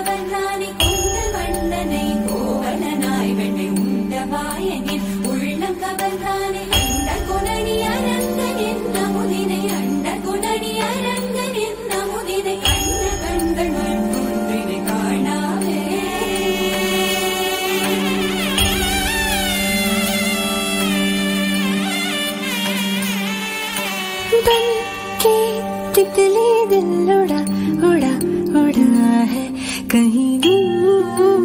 கவர்ந்தானே கொண்டல் வண்ணனை கோவலனாய் வெண்ணை உண்ட வாயனில் உள்ளம் கவர்ந்தானே அண்ட கொணடி அரங்கன் என்ன முதினை அண்ட கொணடி அரங்கன் என்ன முதினை கண்ட கண்கள் மற்றொன்றினை காணாவே बन के तितली दिल उड़ा उड़ा उड़ा है कहीं दूर।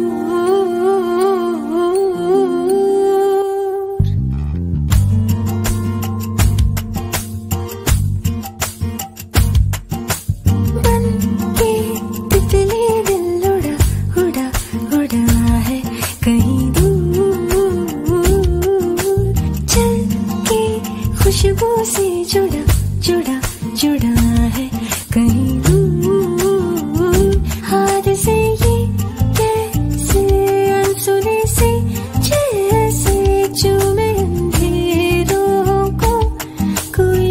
बन के तितली दिल उड़ा उड़ा उड़ा है कहीं दूर। चल के खुशबू से जुड़ा जुड़ा जुड़ा है कहीं दूर। हाथ से ये कैसे अनसुने से जैसे चूमे अंधेरों को कोई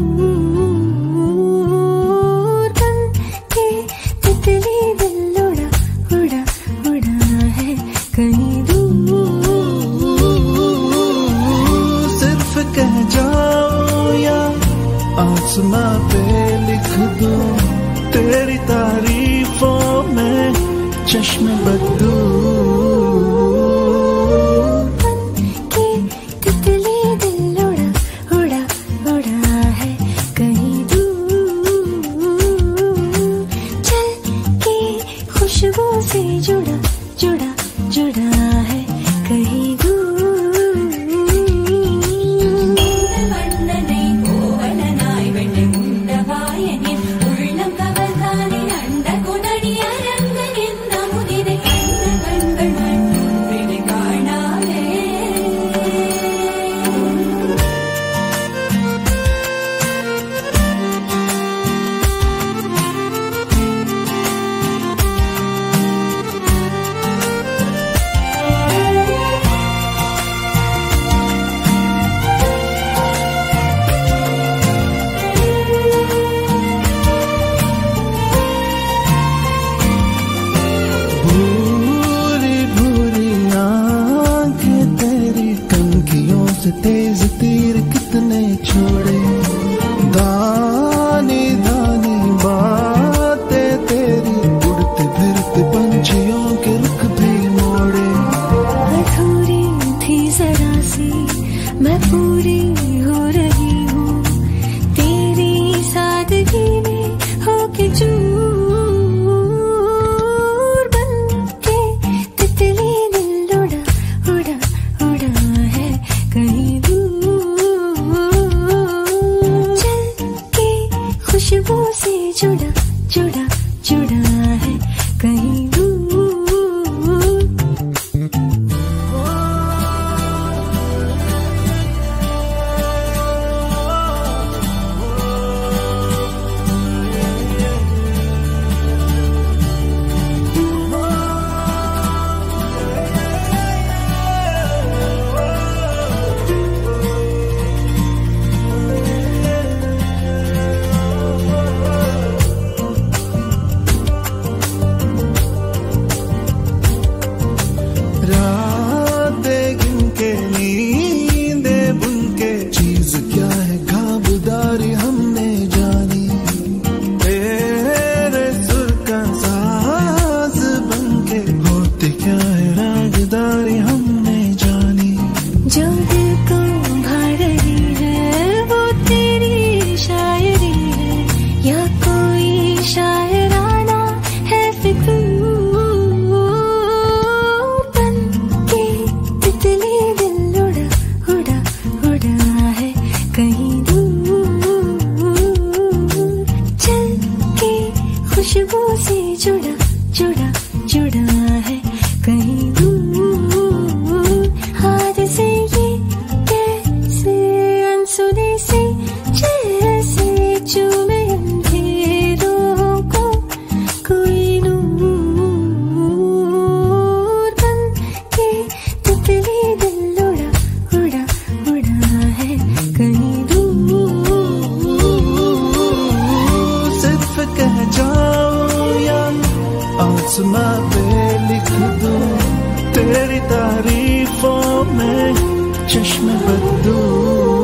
नूर। बन के तितली दिल उड़ा उड़ा उड़ा है कहीं दूर। सिर्फ कह जाओ या आसमां पे लिख दूं तेरी तारीफों में चश्मे बदलूं। बन के तितली दिल उड़ा उड़ा उड़ा है कहीं दूर। चल के खुशबू से जुड़ा जुड़ा जुड़ा है कहीं दूर। तेज तीर कितने छोड़े दाने दाने बातें तेरी उड़ते फिरते पंछियों के रुख भी मोड़े। अधूरी थी जरा सी मैं पूरी हो रही हूँ तेरी सादगी में होके चूर। बन के तितली दिल उड़ा उड़ा उड़ा है कहीं दूर। चल के खुशबू से जुड़ा जुड़ा जुड़ा है कहीं दूर। रातें गिन के नींदे बुन के चीज क्या है खाबदारी हमने जानी। तेरे सुर का साज बन के होते क्या है रागदारी हमने जानी। जो दिल को भा रही है वो तेरी शायरी है या कोई शायराना है फिक्र। बन के तितली दिल उड़ा उड़ा उड़ा है कहीं दूर। चल के खुशबू से जुड़ा जुड़ा जुड़ा है कहीं दूर। हाथ से ये तेरी तारीफों में चश्मे बदलूं